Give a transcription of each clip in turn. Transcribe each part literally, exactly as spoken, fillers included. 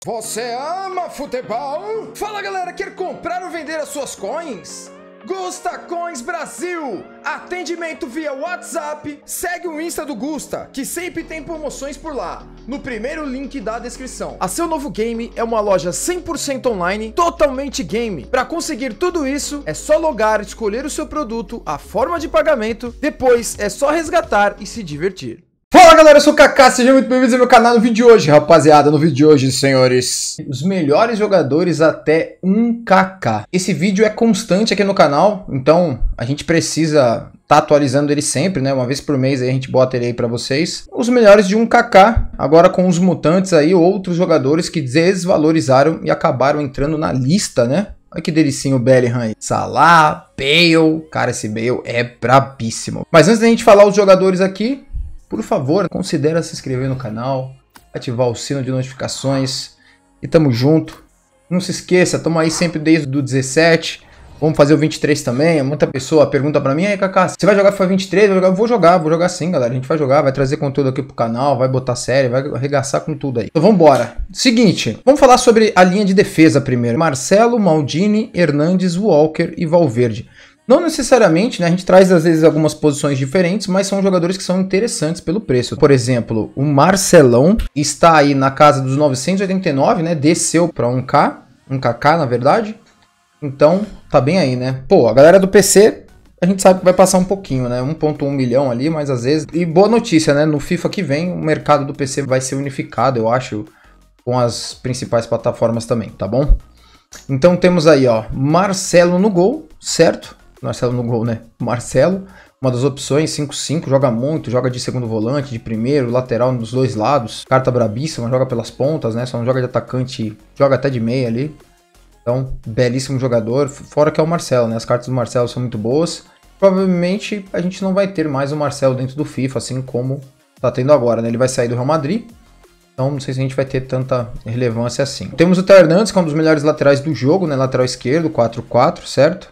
Você ama futebol? Fala galera, quer comprar ou vender as suas coins? Gusta Coins Brasil, atendimento via WhatsApp. Segue o Insta do Gusta, que sempre tem promoções por lá, no primeiro link da descrição. A Seu Novo Game é uma loja cem por cento online, totalmente game. Para conseguir tudo isso, é só logar, escolher o seu produto, a forma de pagamento, depois é só resgatar e se divertir. Fala galera, eu sou o Kaká, sejam muito bem-vindos ao meu canal. No vídeo de hoje, rapaziada, no vídeo de hoje, senhores, os melhores jogadores até um K. Esse vídeo é constante aqui no canal, então a gente precisa tá atualizando ele sempre, né? Uma vez por mês aí a gente bota ele aí pra vocês. Os melhores de um K, agora com os mutantes aí, outros jogadores que desvalorizaram e acabaram entrando na lista, né? Olha que delicinho o Bellingham aí. Salah, Bale, cara, esse Bale é brabíssimo. Mas antes da gente falar os jogadores aqui, por favor, considere se inscrever no canal, ativar o sino de notificações e tamo junto. Não se esqueça, tamo aí sempre desde o dezessete, vamos fazer o vinte e três também. Muita pessoa pergunta pra mim, aí Kaká, você vai jogar FIFA vinte e três? Eu vou jogar, vou jogar sim, galera. A gente vai jogar, vai trazer conteúdo aqui pro canal, vai botar série, vai arregaçar com tudo aí. Então vambora. Seguinte, vamos falar sobre a linha de defesa primeiro. Marcelo, Maldini, Hernandes, Walker e Valverde. Não necessariamente, né? A gente traz às vezes algumas posições diferentes, mas são jogadores que são interessantes pelo preço. Por exemplo, o Marcelão está aí na casa dos novecentos e oitenta e nove, né? Desceu para um K, um K K na verdade. Então, tá bem aí, né? Pô, a galera do P C, a gente sabe que vai passar um pouquinho, né? um ponto um milhão ali, mas às vezes... E boa notícia, né? No FIFA que vem, o mercado do P C vai ser unificado, eu acho, com as principais plataformas também, tá bom? Então temos aí, ó, Marcelo no gol, certo? Marcelo no gol, né? Marcelo, uma das opções, cinco cinco, joga muito, joga de segundo volante, de primeiro, lateral nos dois lados. Carta brabíssima, joga pelas pontas, né? Só não joga de atacante, joga até de meia ali. Então, belíssimo jogador. Fora que é o Marcelo, né? As cartas do Marcelo são muito boas. Provavelmente a gente não vai ter mais o Marcelo dentro do FIFA, assim como tá tendo agora, né? Ele vai sair do Real Madrid. Então não sei se a gente vai ter tanta relevância assim. Temos o Theo Hernandes, que é um dos melhores laterais do jogo, né? Lateral esquerdo, quatro quatro, certo?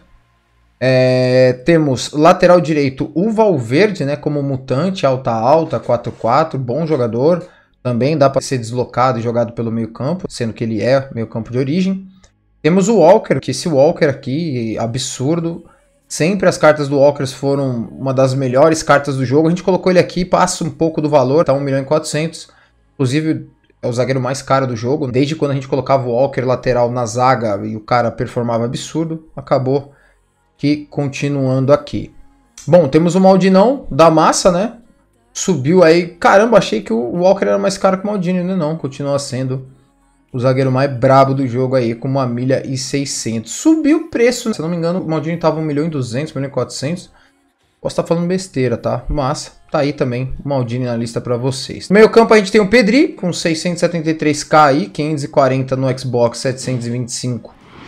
É, temos lateral direito o Valverde, né, como mutante, alta alta, quatro quatro, bom jogador, também dá para ser deslocado e jogado pelo meio campo, sendo que ele é meio campo de origem. Temos o Walker, que esse Walker aqui, absurdo, sempre as cartas do Walker foram uma das melhores cartas do jogo, a gente colocou ele aqui, passa um pouco do valor, tá um milhão e quatrocentos, inclusive é o zagueiro mais caro do jogo, desde quando a gente colocava o Walker lateral na zaga e o cara performava absurdo, acabou que continuando aqui. Bom, temos o Maldinão da massa, né? Subiu aí. Caramba, achei que o Walker era mais caro que o Maldini, né? Não, continua sendo o zagueiro mais brabo do jogo aí, com uma milha e seiscentos. Subiu o preço, né? Se eu não me engano, o Maldini tava um milhão e duzentos, um milhão e quatrocentos. Posso estar falando besteira, tá? Massa. Tá aí também o Maldini na lista para vocês. No meio campo a gente tem o Pedri, com seiscentos e setenta e três K aí, quinhentos e quarenta no Xbox, setecentos e vinte e cinco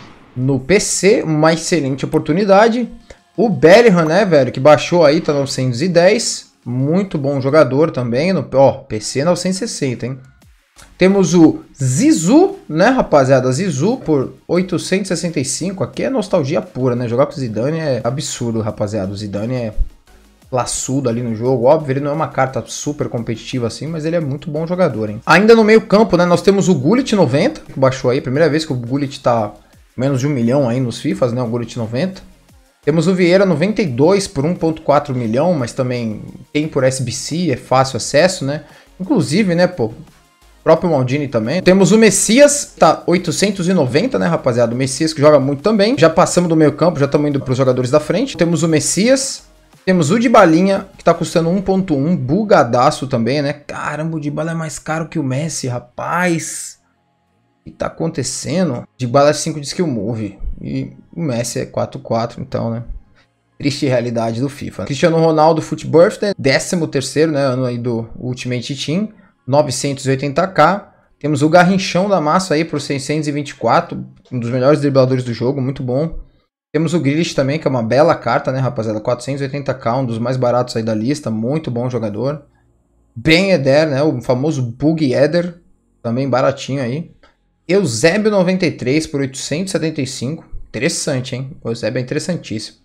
no P C, uma excelente oportunidade. O Bellingham, né, velho, que baixou aí, tá novecentos e dez, muito bom jogador também, no ó, P C novecentos e sessenta, hein. Temos o Zizou, né, rapaziada, Zizou por oitocentos e sessenta e cinco, aqui é nostalgia pura, né, jogar com o Zidane é absurdo, rapaziada, o Zidane é laçudo ali no jogo, óbvio, ele não é uma carta super competitiva assim, mas ele é muito bom jogador, hein. Ainda no meio campo, né, nós temos o Gullit noventa, que baixou aí, primeira vez que o Gullit tá menos de um milhão aí nos FIFAs, né? O Gullit noventa. Temos o Vieira noventa e dois por um ponto quatro milhão, mas também tem por S B C, é fácil acesso, né? Inclusive, né, pô, o próprio Maldini também. Temos o Messias, tá oitocentos e noventa, né, rapaziada? O Messias que joga muito também. Já passamos do meio campo, já estamos indo para os jogadores da frente. Temos o Messias. Temos o Dybalinha, que tá custando um ponto um, bugadaço também, né? Caramba, o Dybala é mais caro que o Messi, rapaz. O que tá acontecendo? Dybala é cinco de skill move e o Messi é quatro quatro, então, né? Triste realidade do FIFA. Cristiano Ronaldo Foot Birthday, décimo terceiro, né, ano aí do Ultimate Team, novecentos e oitenta K. Temos o Garrinchão da massa aí por seiscentos e vinte e quatro, um dos melhores dribladores do jogo, muito bom. Temos o Grealish também, que é uma bela carta, né, rapaziada, quatrocentos e oitenta K, um dos mais baratos aí da lista, muito bom jogador. Ben Yedder, né, o famoso Bug Yedder, também baratinho aí. Eusébio noventa e três por oitocentos e setenta e cinco. Interessante, hein? O Eusébio é interessantíssimo.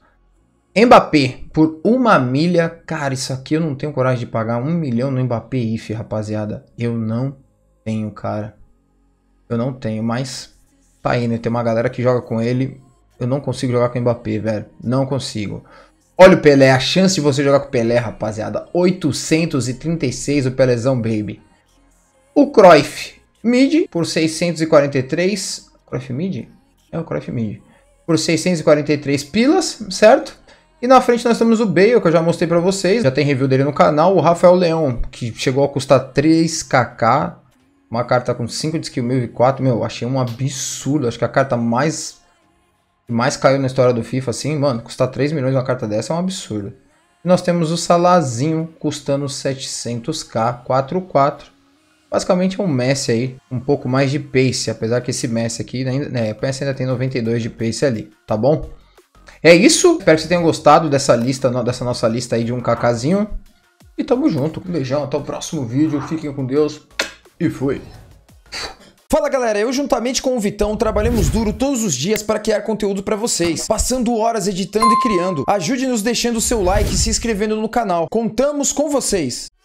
Mbappé por uma milha. Cara, isso aqui eu não tenho coragem de pagar um milhão no Mbappé I F, rapaziada. Eu não tenho, cara. Eu não tenho, mas tá indo. Tem uma galera que joga com ele. Eu não consigo jogar com o Mbappé, velho. Não consigo. Olha o Pelé, a chance de você jogar com o Pelé, rapaziada. oitocentos e trinta e seis o Pelézão, baby. O Cruyff Mid por seiscentos e quarenta e três. Cruyff Mid? É o Cruyff Mid. Por seiscentos e quarenta e três pilas, certo? E na frente nós temos o Bale, que eu já mostrei pra vocês. Já tem review dele no canal. O Rafael Leão, que chegou a custar três kk. Uma carta com cinco de skill mil e quatro. Meu, achei um absurdo. Acho que a carta mais... mais caiu na história do FIFA, assim, mano, custar três milhões uma carta dessa é um absurdo. E nós temos o Salazinho custando setecentos k, quatro quatro. Basicamente é um Messi aí, um pouco mais de pace, apesar que esse Messi aqui, ainda, né, o Messi ainda tem noventa e dois de pace ali, tá bom? É isso, espero que você tenha gostado dessa lista, dessa nossa lista aí de um kkazinho. E tamo junto, um beijão, até o próximo vídeo, fiquem com Deus e fui! Fala galera, eu juntamente com o Vitão trabalhamos duro todos os dias para criar conteúdo para vocês, passando horas editando e criando. Ajude-nos deixando o seu like e se inscrevendo no canal. Contamos com vocês!